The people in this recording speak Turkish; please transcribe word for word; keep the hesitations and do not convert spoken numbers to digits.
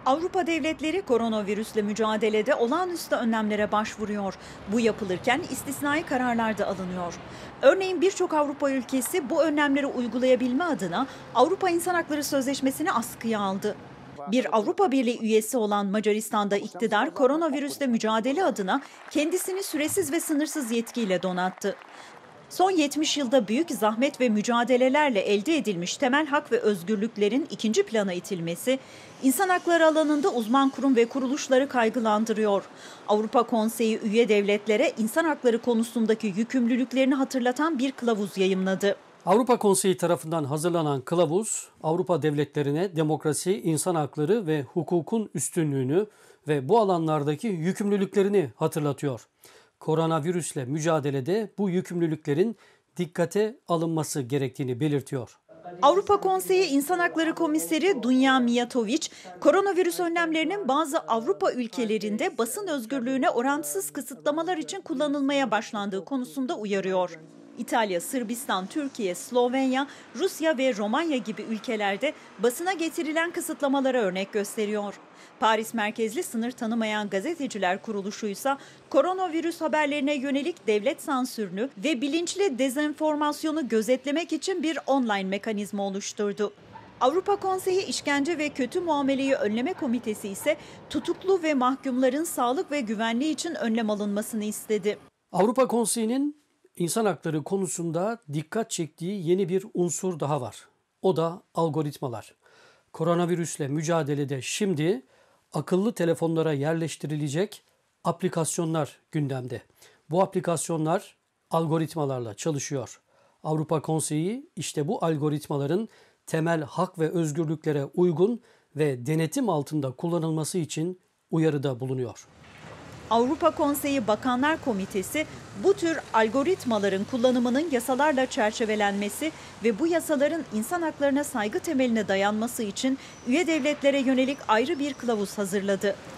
Avrupa devletleri koronavirüsle mücadelede olağanüstü önlemlere başvuruyor. Bu yapılırken istisnai kararlar da alınıyor. Örneğin birçok Avrupa ülkesi bu önlemleri uygulayabilme adına Avrupa İnsan Hakları Sözleşmesi'ni askıya aldı. Bir Avrupa Birliği üyesi olan Macaristan'da iktidar koronavirüsle mücadele adına kendisini süresiz ve sınırsız yetkiyle donattı. Son yetmiş yılda büyük zahmet ve mücadelelerle elde edilmiş temel hak ve özgürlüklerin ikinci plana itilmesi, insan hakları alanında uzman kurum ve kuruluşları kaygılandırıyor. Avrupa Konseyi üye devletlere insan hakları konusundaki yükümlülüklerini hatırlatan bir kılavuz yayımladı. Avrupa Konseyi tarafından hazırlanan kılavuz, Avrupa devletlerine demokrasi, insan hakları ve hukukun üstünlüğünü ve bu alanlardaki yükümlülüklerini hatırlatıyor. Koronavirüsle mücadelede bu yükümlülüklerin dikkate alınması gerektiğini belirtiyor. Avrupa Konseyi İnsan Hakları Komiseri Dunja Mijatović, koronavirüs önlemlerinin bazı Avrupa ülkelerinde basın özgürlüğüne orantısız kısıtlamalar için kullanılmaya başlandığı konusunda uyarıyor. İtalya, Sırbistan, Türkiye, Slovenya, Rusya ve Romanya gibi ülkelerde basına getirilen kısıtlamalara örnek gösteriyor. Paris merkezli Sınır Tanımayan Gazeteciler Kuruluşu ise koronavirüs haberlerine yönelik devlet sansürünü ve bilinçli dezenformasyonu gözetlemek için bir online mekanizma oluşturdu. Avrupa Konseyi İşkence ve Kötü Muameleyi Önleme Komitesi ise tutuklu ve mahkumların sağlık ve güvenliği için önlem alınmasını istedi. Avrupa Konseyi'nin İnsan hakları konusunda dikkat çektiği yeni bir unsur daha var. O da algoritmalar. Koronavirüsle mücadelede şimdi akıllı telefonlara yerleştirilecek aplikasyonlar gündemde. Bu aplikasyonlar algoritmalarla çalışıyor. Avrupa Konseyi işte bu algoritmaların temel hak ve özgürlüklere uygun ve denetim altında kullanılması için uyarıda bulunuyor. Avrupa Konseyi Bakanlar Komitesi bu tür algoritmaların kullanımının yasalarla çerçevelenmesi ve bu yasaların insan haklarına saygı temeline dayanması için üye devletlere yönelik ayrı bir kılavuz hazırladı.